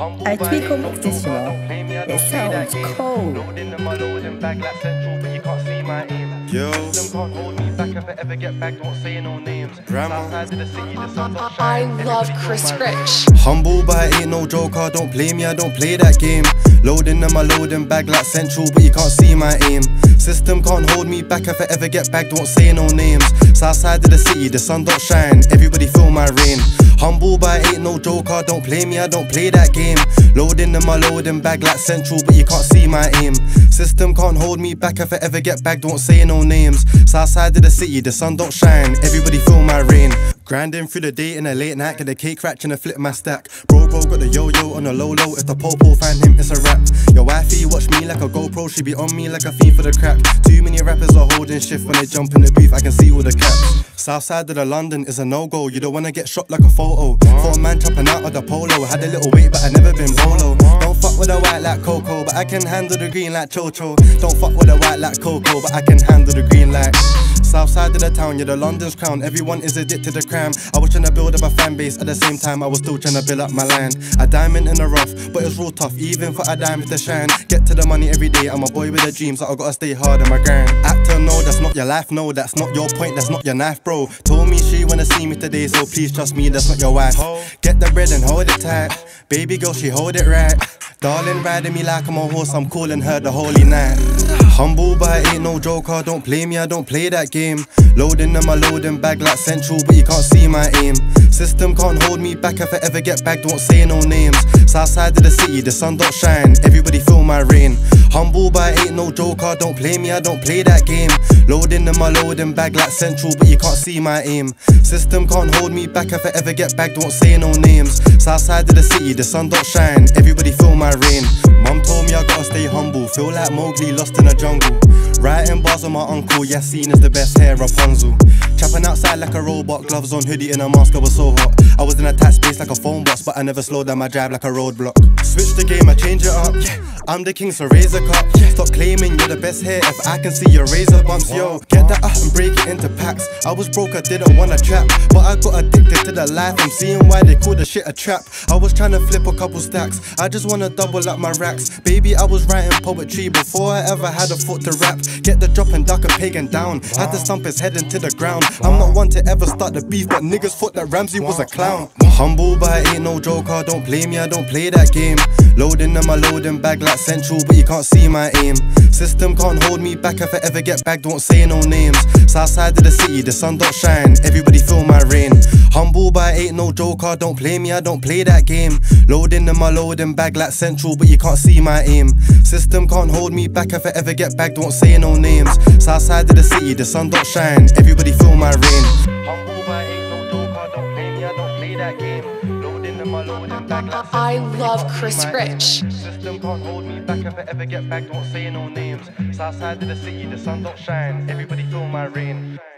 I Tweako mix this, you know. It sounds cold. Yo, I love Chris Rich. humble, but I ain't no joker. Don't play me, I don't play that game. Loading them, I loading bag like central, but you can't see my aim. System can't hold me back if I ever get back. Don't say no names. South side of the city, the sun don't shine. Everybody feel my rain. Humble, but I ain't no joker. Don't play me, I don't play that game. Loading them, I loading bag like central, but you can't see my aim. System can't hold me back if I ever get back. Don't say no names. South side of the city, the sun don't shine. Everybody feel my rain. Grinding through the day in a late night, get the cake ratchet and flip my stack. Bro got the yo-yo on the low-low. If the popo find him, it's a rap. Your wifey watch me like a GoPro, she be on me like a fiend for the crack. Too many rappers are holding shift when they jump in the booth, I can see all the caps. South side of the London is a no-go, you don't wanna get shot like a photo. For a man chopping out of the polo, had a little weight but I never been bolo. Don't fuck with a white like Coco, but I can handle the green like Chocho. Don't fuck with a white like Coco, but I can handle the green like South side of the town, you're the London's crown. Everyone is addicted to the crime. I was trying to build up a fan base, at the same time I was still trying to build up my land. A diamond in the rough, but it's real tough, even for a diamond to shine. Get to the money every day, I'm a boy with a dream, so I gotta stay hard on my grind. Actor, no, that's not your life, no, that's not your point, that's not your knife, bro. Told me she wanna see me today, so please trust me, that's not your wife. Get the bread and hold it tight, baby girl, she hold it right. Darling riding me like I'm a horse, I'm calling her the holy night. Humble, but I ain't no joker. Don't play me, I don't play that game. Loading them, I loading bag like central, but you can't see my aim. System can't hold me back if I ever get back. Don't say no names. South side of the city, the sun don't shine. Everybody feel my rain. Humble, but I ain't no joker. Don't play me, I don't play that game. Loading them, I loading bag like central, but you can't see my aim. System can't hold me back if I ever get back. Don't say no names. South side of the city, the sun don't shine. Everybody feel my rain. Mum told me I gotta stay humble. Feel like Mowgli lost in a jungle. Writing bars on my uncle, yeah, seen as the best hair Rapunzel. Trapping outside like a robot, gloves on, hoodie and a mask, I was so hot. I was in a tight space like a phone box, but I never slowed down my drive like a roadblock. Switch the game, I change it up, yeah. I'm the king, so raise a cup, yeah. Stop claiming you're the best hair if I can see your razor bumps, yo. Get that up and break it into packs. I was broke, I didn't wanna trap, but I got addicted to the life. I'm seeing why they call the shit a trap. I was trying to flip a couple stacks, I just wanna double up my racks. Baby, I was writing poetry before I ever had a foot to rap. Get the drop and duck a pagan down, had to stump his head into the ground. I'm not one to ever start the beef, but niggas thought that Ramsey was a clown. Humble, but I ain't no joker. Don't play me, I don't play that game. Loading them, I loading bag like central, but you can't see my aim. System can't hold me back if I ever get back. Don't say no names. South side of the city, the sun don't shine. Everybody feel my rain. Humble, but I ain't no joker. Don't play me, I don't play that game. Loading them, I loading bag like central, but you can't see my aim. System can't hold me back if I ever get back. Don't say no names. South side of the city, the sun don't shine. Everybody feel my rain. Humble, but I ain't no joker. Don't play me, I don't play that game. Loading them, I loading bag like central. I love Chris Rich. System can't hold me back if I ever get back. Don't say no names. South side of the city, the sun don't shine. Everybody feel my rain.